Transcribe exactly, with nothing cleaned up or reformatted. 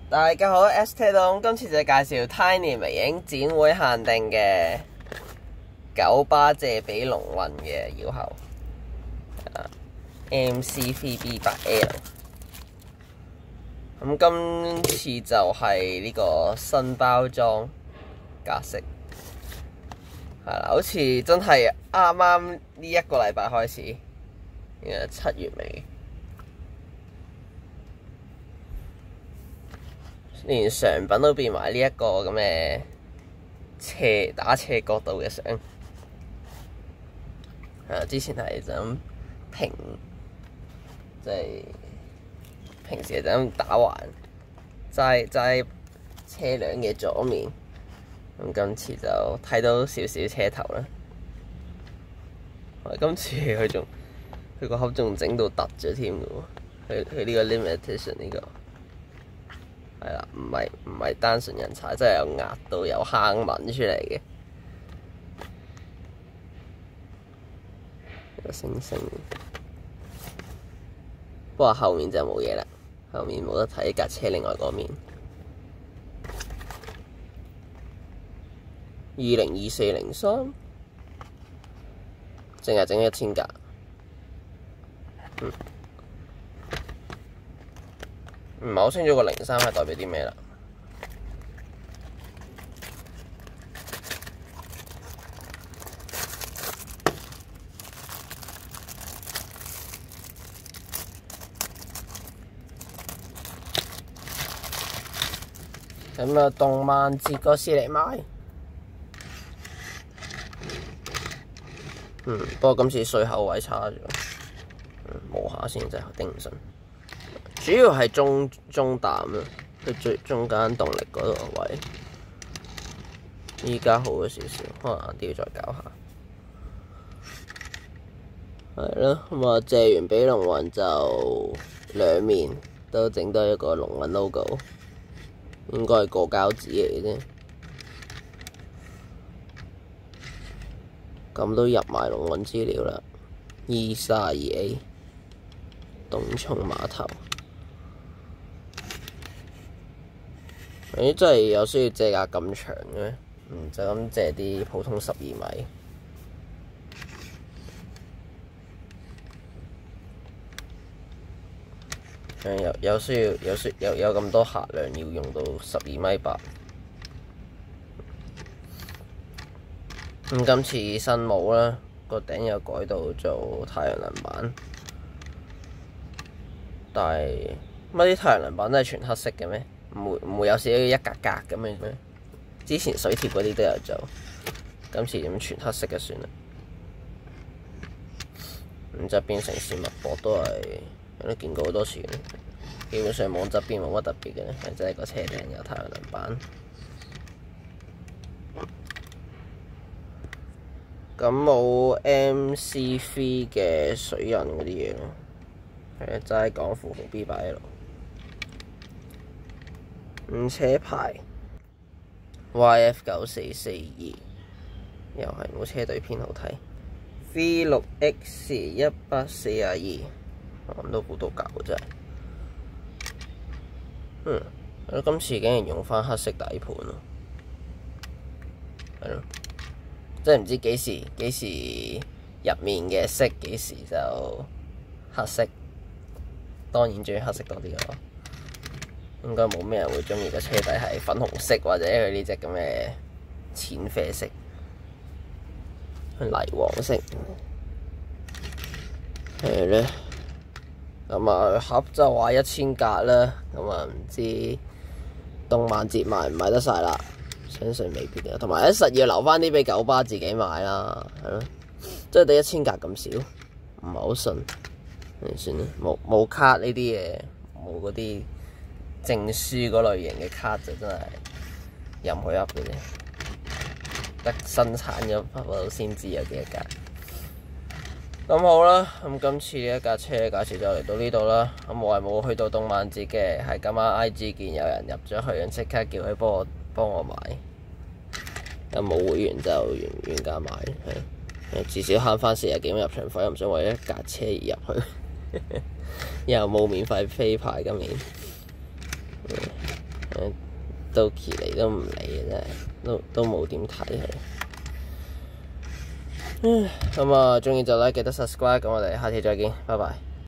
大家好 ，S T 東今次就介紹 Tiny 微影展會限定嘅九巴借比龍運嘅搖喉 M C 三 B 八 L。咁今次就係呢個新包裝格式，係啦，好似真係啱啱呢一個禮拜開始，誒七月尾。連常品都變埋呢一個咁嘅斜打斜角度嘅相，係之前係就咁平，即係平時就咁打橫，齋齋車輛嘅左面。咁今次就睇到少少車頭啦。今次佢仲佢個盒仲整到凸咗添嘅喎，佢佢呢個 limited edition 呢個。係啦，唔係唔係單純人踩，真係有壓到有坑紋出嚟嘅。有星星，不過後面就冇嘢啦，後面冇得睇架車另外嗰面。二零二四零三，淨係整一千架。嗯。唔係好清楚個零三係代表啲咩啦。咁啊，動漫節嗰時嚟買。嗯，不過今次水口位差咗，嗯，磨下先真係頂唔順。主要係中中膽啊，佢最中間動力嗰度位，依家好咗少少，可能晏啲要再搞下。係咯，咁啊借完比龍運就兩面都整多一個龍運 logo， 應該係過膠紙嚟嘅啫。咁都入埋龍運資料啦 ，E 三二 A 東涌碼頭。咦，真係有需要借架咁長嘅咩？嗯，就咁借啲普通十二米。誒，有有需要有需有有咁多客量要用到十二米八。咁今次新帽啦，個頂又改到做太陽能板，但係乜啲太陽能板都係全黑色嘅咩？唔會唔會有少少一格格咁嘅咩？之前水貼嗰啲都有做，今次咁全黑色嘅算啦。咁側邊城市脈搏都係有都見過好多次嘅，基本上網側邊冇乜特別嘅，係真係個車頂有太陽能板。咁冇 M C 三 嘅水印嗰啲嘢咯，係齋講富豪 B 八 L。五車牌 Y F 九四四二，又係冇車隊編號睇。V 六 X 一百四十二，咁都估到搞真係。嗯，我今次竟然用翻黑色底盤咯，係咯，真係唔知幾時幾時入面嘅色幾時就黑色，當然中意黑色多啲咯。應該冇咩人會中意個車底係粉紅色或者佢呢隻咁嘅淺啡色、泥黃色，係咧。咁啊盒就話一千格啦，咁啊唔知動漫節賣唔賣得晒啦，相信未必嘅。同埋一實要留翻啲俾九巴自己買啦，係咯，即係得一千格咁少，唔係好信。算啦，冇冇卡呢啲嘢，冇嗰啲證書嗰類型嘅卡就真係任佢噏嘅啫，得生產咗嗰度先知有幾多架。咁好啦，咁今次呢一架車介紹就嚟到呢度啦。咁我係冇去到動漫節嘅，係今晚 I G 見有人入咗去，即刻叫佢幫我幫我買。有冇會員就原原價買，係至少慳翻四十幾蚊入場費，又唔想為一架車而入去。又冇免費飛牌今年。 到期嚟都唔理嘅真係，都都冇點睇佢。咁啊，鍾意就 like 記得 subscribe，咁我哋下次再見，拜拜。